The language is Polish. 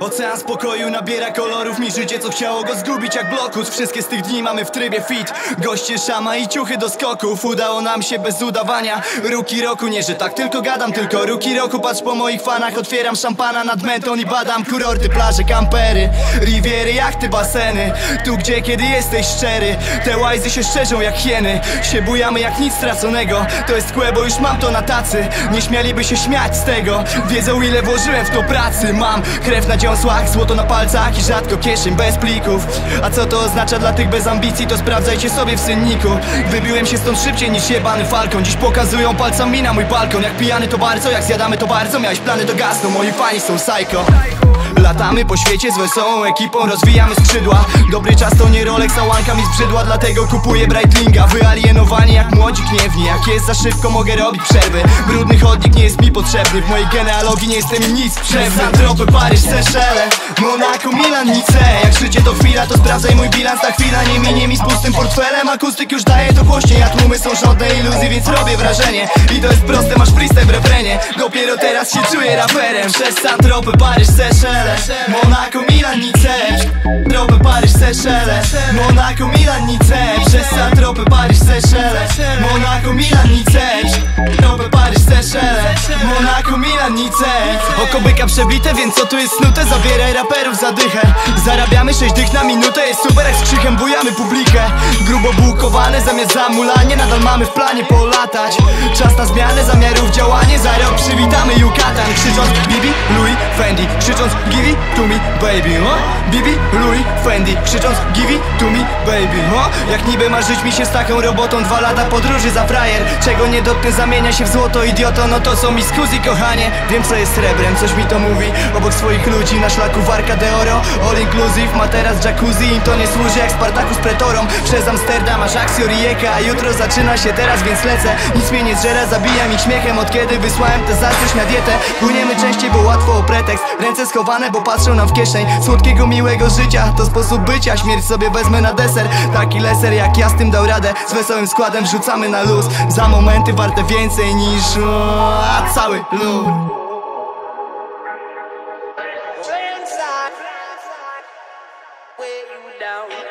Ocean spokoju nabiera kolorów, mi życie co chciało go zgubić jak blokus. Wszystkie z tych dni mamy w trybie fit, goście szama i ciuchy do skoków. Udało nam się bez udawania, Rookie roku. Nie, że tak tylko gadam, tylko Rookie roku. Patrz po moich fanach, otwieram szampana nad mentą i badam kurorty, plaże, kampery, riviery, jachty, baseny. Tu gdzie kiedy jesteś szczery, te łajzy się szczerzą jak hieny. Się bujamy jak nic straconego, to jest kłe, bo już mam to na tacy. Nie śmialiby się śmiać z tego, wiedzą ile włożyłem w to pracy. Mam krew na dziąsłach, złoto na palcach i rzadko kieszeń bez plików. A co to oznacza dla tych bez ambicji, to sprawdzajcie sobie w synniku. Wybiłem się stąd szybciej niż jebany falkon. Dziś pokazują palcami na mój balkon. Jak pijany to bardzo, jak zjadamy to bardzo. Miałeś plany to gasną, moi fani są psycho. Latamy po świecie z wesołą ekipą, rozwijamy skrzydła. Dobry czas to nie Rolex, a łanka mi zbrzydła, dlatego kupuję Breitlinga. Wyalienowani jak młodzi gniewni, jak jest za szybko mogę robić przerwy. Brudny chodnik nie jest mi potrzebny, w mojej genealogii nie jestem im nic sprzedny. Antropy, Paryż, Seszele, Monako, Milan, Nice. Jak życie to chwila, to sprawdzaj mój bilans. Ta chwila nie minie mi z pustym portfelem. Akustyk już daje to głośniej, a tłumy są żadne iluzji, więc robię wrażenie. I to jest proste, masz freestyle w refrenie. Dopiero teraz się czuję raperem. Przez Antropy, Paryż, Seszele, Monako, Milan, Nice. Tropy, Paryż, Seszele, Monako, Milan, Nice. Przez Antropy, Paryż, Seszele, Monako, Milan, Nice. Tropy, Paryż, Seszele, Monako, Milan, Nice. Oko byka przebite, więc co tu jest snute? Zabieraj raperów za dychę. Zarabiamy 6 dych na minutę, jest super jak z krzykiem bujamy publikę. Grubo bułkowane zamiast zamulanie, nadal mamy w planie polatać. Czas na zmianę zamiarów, działanie. Za rok przywitamy Yucatan, krzycząc Bibi, Louis, Fendi, krzycząc give it to me baby, Bibi, Louis, Fendi, krzycząc give it to me baby, Jak niby marzyć mi się z taką robotą, 2 lata podróży za frajer. Czego nie dotknę zamienia się w złoto, idioto, no to są mi skuzi, kochanie. Wiem co jest srebrem, coś mi to mówi. Obok swoich ludzi na szlaku Warka de Oro, all inclusive, ma teraz jacuzzi. Im to nie służy jak Spartaku z pretorą. Przez Amsterdam aż Axio Rijeka, a jutro zaczyna się teraz, więc lecę. Nic mnie nie zżera, zabijam ich śmiechem. Od kiedy wysłałem tę zazdrość na dietę. Płyniemy częściej, bo łatwo o pretekst. Ręce schowane, bo patrzą nam w kieszeń. Słodkiego, miłego życia, to sposób bycia. Śmierć sobie wezmę na deser. Taki leser jak ja z tym dał radę. Z wesołym składem wrzucamy na luz. Za momenty warte więcej niż cały lud. Way you down.